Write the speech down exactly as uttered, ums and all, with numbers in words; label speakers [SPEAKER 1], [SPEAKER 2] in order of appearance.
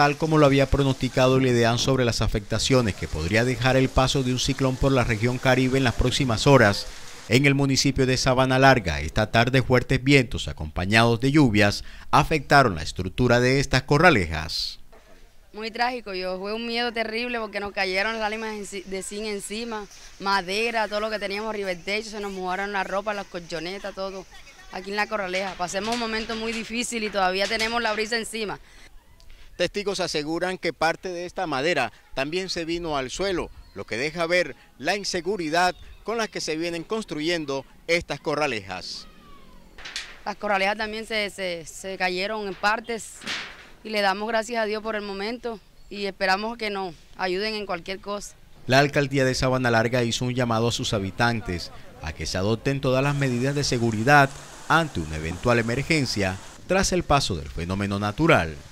[SPEAKER 1] tal como lo había pronosticado el IDEAM sobre las afectaciones que podría dejar el paso de un ciclón por la región Caribe en las próximas horas. En el municipio de Sabana Larga, esta tarde fuertes vientos acompañados de lluvias afectaron la estructura de estas corralejas.
[SPEAKER 2] Muy trágico, yo fue un miedo terrible porque nos cayeron las láminas de zinc encima, madera, todo lo que teníamos arriba del techo, se nos mojaron la ropa, las colchonetas, todo aquí en la corraleja. Pasemos un momento muy difícil y todavía tenemos la brisa encima.
[SPEAKER 1] Testigos aseguran que parte de esta madera también se vino al suelo, lo que deja ver la inseguridad con la que se vienen construyendo estas corralejas.
[SPEAKER 2] Las corralejas también se, se, se cayeron en partes y le damos gracias a Dios por el momento y esperamos que nos ayuden en cualquier cosa.
[SPEAKER 1] La alcaldía de Sabana Larga hizo un llamado a sus habitantes a que se adopten todas las medidas de seguridad ante una eventual emergencia tras el paso del fenómeno natural.